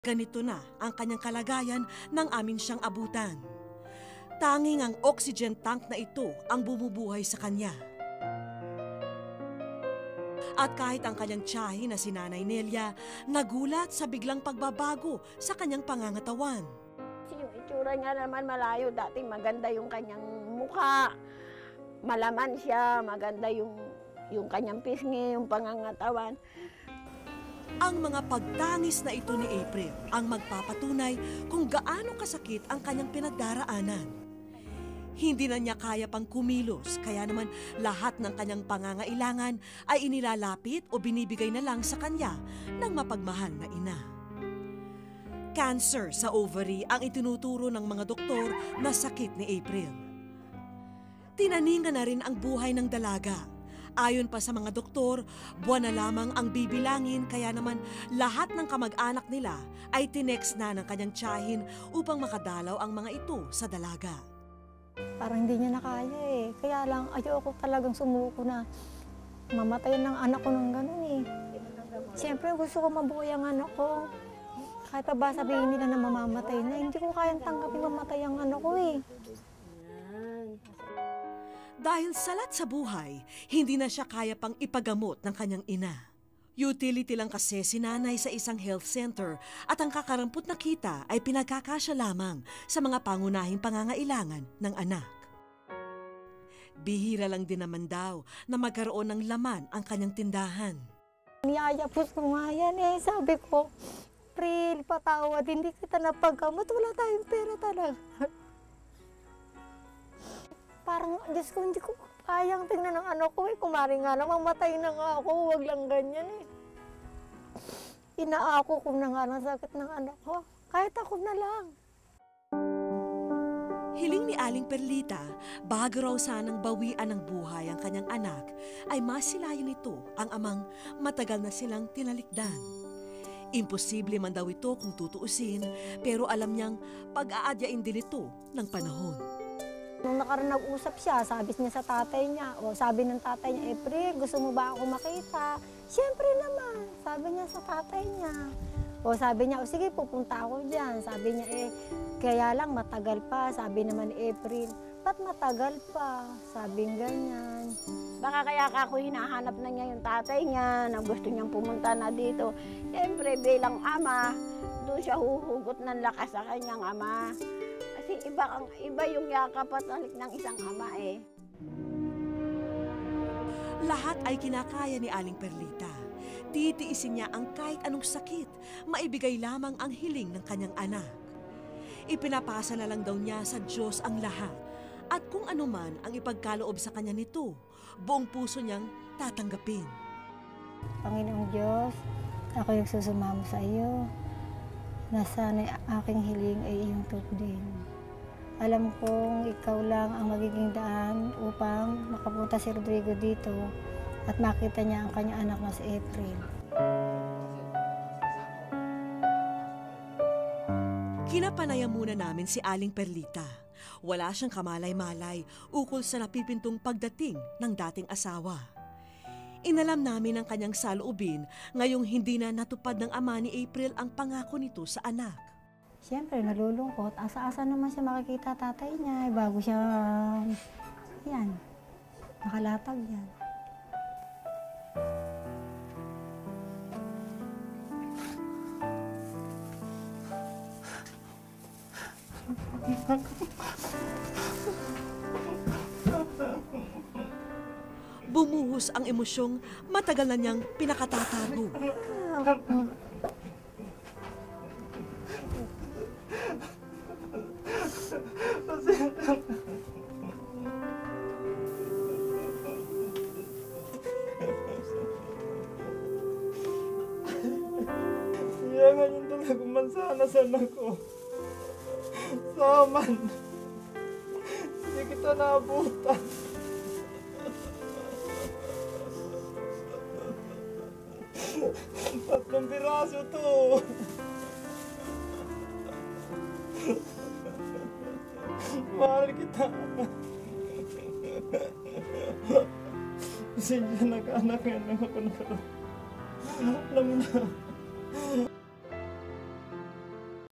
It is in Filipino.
Ganito na ang kanyang kalagayan nang amin siyang abutan. Tanging ang oxygen tank na ito ang bumubuhay sa kanya. At kahit ang kanyang tiyahin na si Nanay Nelia, nagulat sa biglang pagbabago sa kanyang pangangatawan. Yung itsura niya naman malayo, dating maganda yung kanyang mukha. Malaman siya, maganda yung kanyang pisngi, yung pangangatawan. Ang mga pagtangis na ito ni April ang magpapatunay kung gaano kasakit ang kanyang pinagdaraanan. Hindi na niya kaya pang kumilos, kaya naman lahat ng kanyang pangangailangan ay inilalapit o binibigay na lang sa kanya ng mapagmahal na ina. Cancer sa ovary ang itinuturo ng mga doktor na sakit ni April. Tinaningan na rin ang buhay ng dalaga. Ayon pa sa mga doktor, buwan na lamang ang bibilangin, kaya naman lahat ng kamag-anak nila ay tinext na ng kanyang tiyahin upang makadalaw ang mga ito sa dalaga. Parang hindi niya na kaya eh. Kaya lang ayoko talagang sumuko na mamatay ng anak ko ng gano'n eh. Siyempre gusto ko mabuhay ang anak ko. Kahit pa ba sabihin nila na mamamatay na, hindi ko kayang tanggapin mamatay ang anak ko eh. Dahil salat sa buhay, hindi na siya kaya pang ipagamot ng kanyang ina. Utility lang kasi si nanay sa isang health center at ang kakarampot na kita ay pinagkakasya lamang sa mga pangunahing pangangailangan ng anak. Bihira lang din naman daw na magkaroon ng laman ang kanyang tindahan. Niyayapos ko nga yan eh. Sabi ko, April, patawad, hindi kita napagkamot. Wala tayong pera talaga. Parang, Diyos ko, hindi ko kayang tingnan ng anak ko eh. Kumari nga lang, mamatay na nga ako. Huwag lang ganyan eh. Inaako ko na nga ng sakit ng anak ko. Kahit ako na lang. Hiling ni Aling Perlita, bago raw sanang bawian ng buhay ang kanyang anak, ay masilayan nito ang amang matagal na silang tinalikdan. Imposible man daw ito kung tutuusin, pero alam niyang pag-aadyain din ito ng panahon. Nung nakaraan nag-usap siya, sabi niya sa tatay niya, o sabi ng tatay niya, April, gusto mo ba ako makita? Siyempre naman, sabi niya sa tatay niya. O sabi niya, o sige, pupunta ako dyan. Sabi niya, kaya lang matagal pa. Sabi naman ni April, ba't matagal pa? Sabing ganyan. Baka kaya ako hinahanap na niya yung tatay niya, na gusto niyang pumunta na dito. Siyempre, bilang ama, doon siya huhugot ng lakas sa kanyang ama. Kasi iba yung yakap at halik ng isang ama eh. Lahat ay kinakaya ni Aling Perlita. Titiisin niya ang kahit anong sakit, maibigay lamang ang hiling ng kanyang anak. Ipinapasa na lang daw niya sa Diyos ang lahat. At kung ano man ang ipagkaloob sa kanya nito, buong puso niyang tatanggapin. Panginoong Diyos, ako yung susumamo sa iyo. Na sana'y aking hiling ay iyong tupdin. Alam kong ikaw lang ang magiging daan upang makapunta si Rodrigo dito at makita niya ang kanyang anak na si April. Kinapanayam muna namin si Aling Perlita. Wala siyang kamalay-malay ukol sa napipintong pagdating ng dating asawa. Inalam namin ang kanyang saloobin ngayong hindi na natupad ng ama ni April ang pangako nito sa anak. Siyempre, nalulungkot. Asa-asa naman siya makikita tatay niya bago siya, nakalatag yan. Bumuhos ang emosyong matagal na niyang pinakatatago. Kaya ngayon talaga mansana sa anak ko. Saman. Hindi kita naabutan. Tatlong piraso to. Mahal kita. Kasi nag-anak yan lang ako nakaroon. Alam mo na.